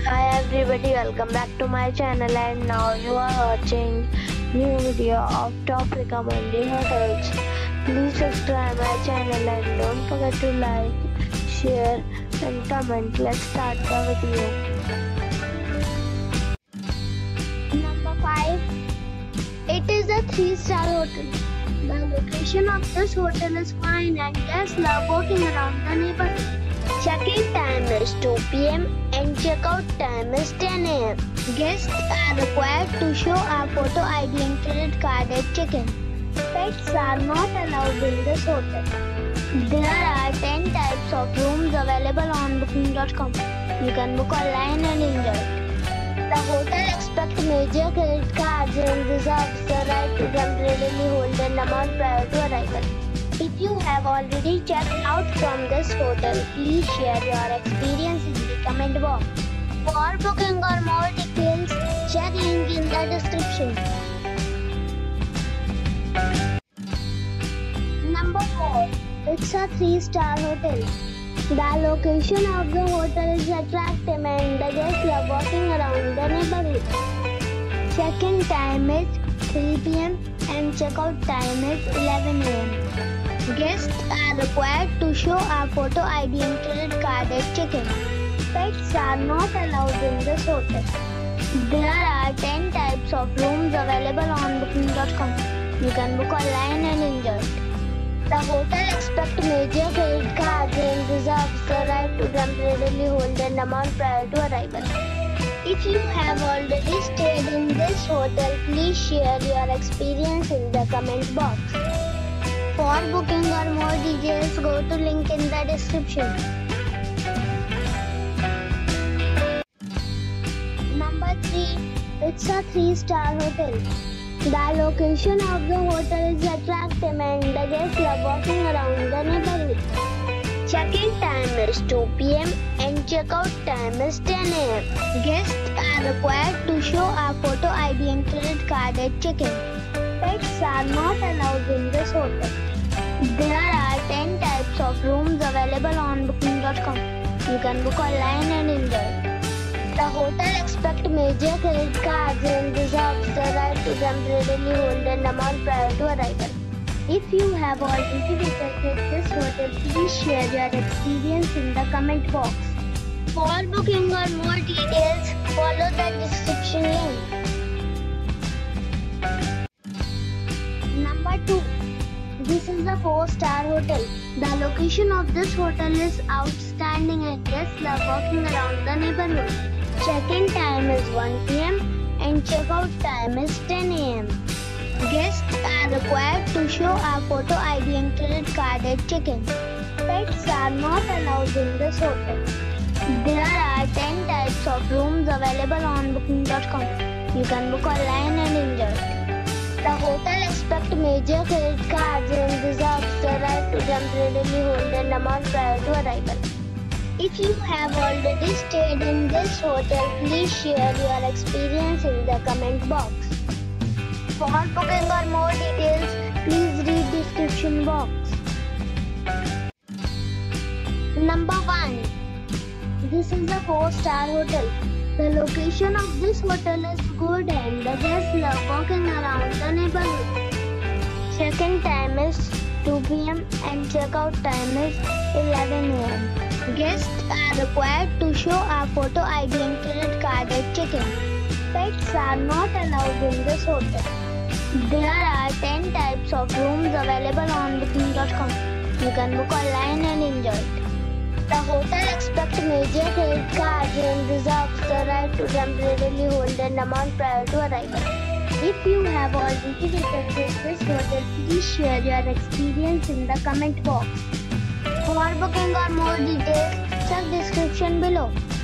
Hi everybody, welcome back to my channel and now you are watching new video of top recommending hotels. Please subscribe my channel and don't forget to like, share and comment. Let's start the video. Number 5. It is a 3-star hotel. The location of this hotel is fine and guests love walking around the neighborhood. Check-in time is 2 p.m. and check-out time is 10 a.m. Guests are required to show a photo ID and credit card at check-in. Pets are not allowed in this hotel. There are 10 types of rooms available on booking.com. You can book online and enjoy it. The hotel expects major credit cards and reserves the right to temporarily hold an amount prior to arrival. If you have already checked out from this hotel, please share your experience in the comment box. For booking or more details, check link in the description. Number 4. It's a 3-star hotel. The location of the hotel is attractive and the guests love walking around the neighborhood. Check-in time is 3 p.m. and check-out time is 11 a.m. Guests are required to show a photo ID and credit card at check-in. Pets are not allowed in this hotel. There are 10 types of rooms available on booking.com. You can book online and enjoy it. The hotel expects major credit cards and reserves the right to temporarily hold an amount prior to arrival. If you have already stayed in this hotel, please share your experience in the comment box. For booking or more details, go to link in the description. Number 3. It's a 3-star hotel. The location of the hotel is attractive and the guests love walking around the neighborhood. Check-in time is 2 p.m. and check-out time is 10 a.m. Guests are required to show a photo ID and credit card at check-in. Pets are not allowed in this hotel. There are 10 types of rooms available on booking.com. You can book online and enjoy it. The hotel expects major credit cards and reserves the right to temporarily hold an amount prior to arrival. If you have already visited this hotel, please share your experience in the comment box. For booking or more details, follow the description link. Number 2. This is a 4-star hotel. The location of this hotel is outstanding and guests love walking around the neighborhood. Check-in time is 1 p.m. and check-out time is 10 a.m. Guests are required to show a photo ID and credit card at check-in. Pets are not allowed in this hotel. There are 10 types of rooms available on booking.com. You can book online and enjoy it. The hotel expects major credit cards and reserves the right to temporarily hold an amount prior to arrival. If you have already stayed in this hotel, please share your experience in the comment box. For booking or more details, please read description box. Number 1. This is a 4-star hotel. The location of this hotel is good and the guests love walking around the neighborhood. Check-in time is 2 p.m. and check-out time is 11 a.m. Guests are required to show a photo ID and credit card at check-in. Pets are not allowed in this hotel. There are 10 types of rooms available on booking.com. You can book online and enjoy it. The hotel expects major credit cards and reserves the right to temporarily hold an amount prior to arrival. If you have already visited this hotel, please share your experience in the comment box. For booking or more details, check description below.